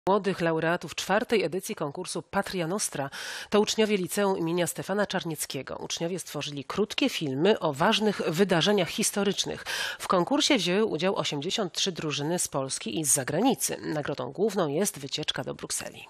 Młodych laureatów czwartej edycji konkursu Patria Nostra to uczniowie liceum imienia Stefana Czarnieckiego. Uczniowie stworzyli krótkie filmy o ważnych wydarzeniach historycznych. W konkursie wzięły udział 83 drużyny z Polski i z zagranicy. Nagrodą główną jest wycieczka do Brukseli.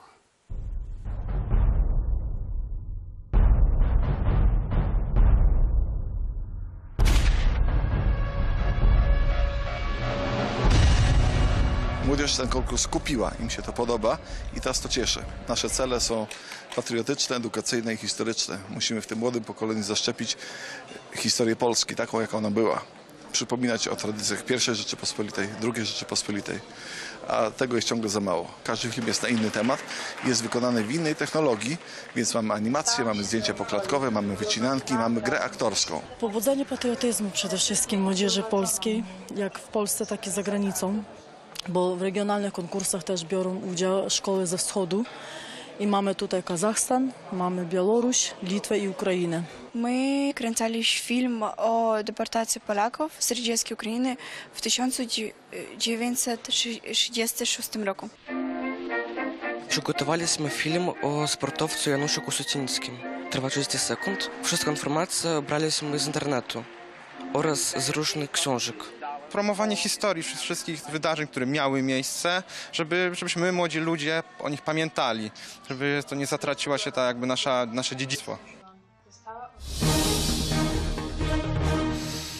Młodzież ten konkurs kupiła, im się to podoba i teraz to cieszy. Nasze cele są patriotyczne, edukacyjne i historyczne. Musimy w tym młodym pokoleniu zaszczepić historię Polski, taką jak ona była. Przypominać o tradycjach I Rzeczypospolitej, II Rzeczypospolitej, a tego jest ciągle za mało. Każdy film jest na inny temat, jest wykonany w innej technologii, więc mamy animację, mamy zdjęcia poklatkowe, mamy wycinanki, mamy grę aktorską. Pobudzanie patriotyzmu przede wszystkim młodzieży polskiej, jak w Polsce, tak i za granicą, bo w regionalnych konkursach też biorą udział szkoły ze wschodu i mamy tutaj Kazachstan, mamy Białoruś, Litwę i Ukrainę. Мы крęcali film o deportacji Polaków z radzieckiej Ukrainy w 1936 roku. Przygotowaliśmy film o sportowcu Januszu Kusucińskim. Trwa 30 sekund. Wszystką informację braliśmy z internetu oraz z różnych książek. Promowanie historii wszystkich wydarzeń, które miały żebyśmy my, młodzi ludzie, o nich pamiętali, żeby to nie zatraciła się nasze dziedzictwo.